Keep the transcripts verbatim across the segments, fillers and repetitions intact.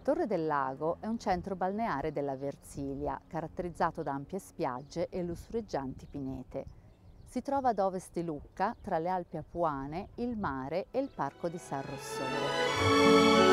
Torre del Lago è un centro balneare della Versilia, caratterizzato da ampie spiagge e lussureggianti pinete. Si trova ad ovest di Lucca, tra le Alpi Apuane, il mare e il parco di San Rossore.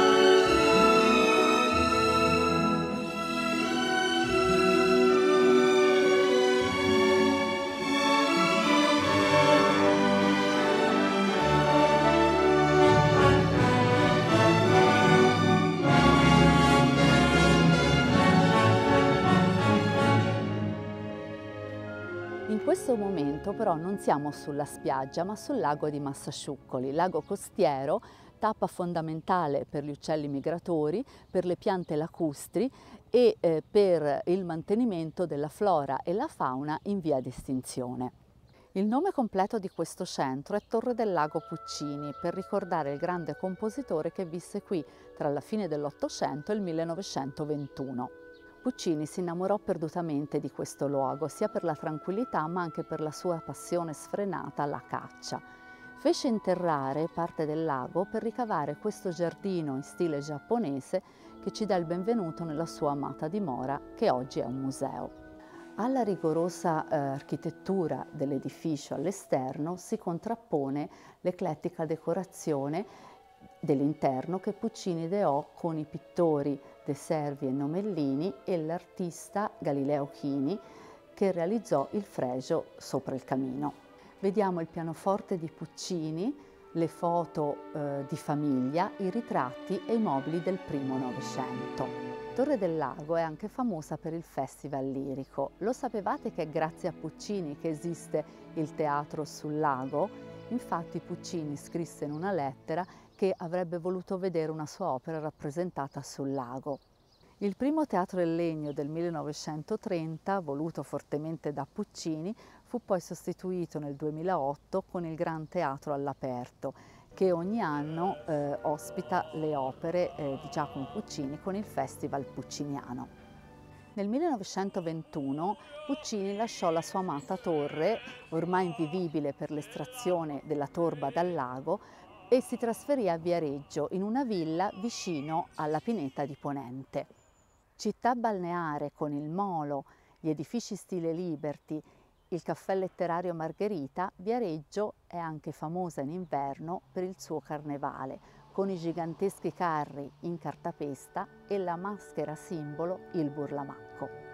In questo momento però non siamo sulla spiaggia ma sul lago di Massasciuccoli, lago costiero, tappa fondamentale per gli uccelli migratori, per le piante lacustri e eh, per il mantenimento della flora e la fauna in via di estinzione. Il nome completo di questo centro è Torre del Lago Puccini, per ricordare il grande compositore che visse qui tra la fine dell'Ottocento e il millenovecentoventuno. Puccini si innamorò perdutamente di questo luogo, sia per la tranquillità ma anche per la sua passione sfrenata alla caccia. Fece interrare parte del lago per ricavare questo giardino in stile giapponese che ci dà il benvenuto nella sua amata dimora, che oggi è un museo. Alla rigorosa eh, architettura dell'edificio all'esterno si contrappone l'eclettica decorazione dell'interno che Puccini ideò con i pittori De Servi e Nomellini e l'artista Galileo Chini che realizzò il fregio sopra il camino. Vediamo il pianoforte di Puccini, le foto eh, di famiglia, i ritratti e i mobili del primo Novecento. Torre del Lago è anche famosa per il Festival Lirico. Lo sapevate che è grazie a Puccini che esiste il teatro sul lago? Infatti Puccini scrisse in una lettera che avrebbe voluto vedere una sua opera rappresentata sul lago. Il primo teatro in legno del millenovecentotrenta, voluto fortemente da Puccini, fu poi sostituito nel duemilaotto con il Gran Teatro all'aperto, che ogni anno eh, ospita le opere eh, di Giacomo Puccini con il Festival Pucciniano. Nel millenovecentoventuno Puccini lasciò la sua amata torre, ormai invivibile per l'estrazione della torba dal lago, e si trasferì a Viareggio, in una villa vicino alla pineta di Ponente. Città balneare con il Molo, gli edifici stile Liberty, il caffè letterario Margherita, Viareggio è anche famosa in inverno per il suo carnevale, con i giganteschi carri in cartapesta e la maschera simbolo il Burlamacco.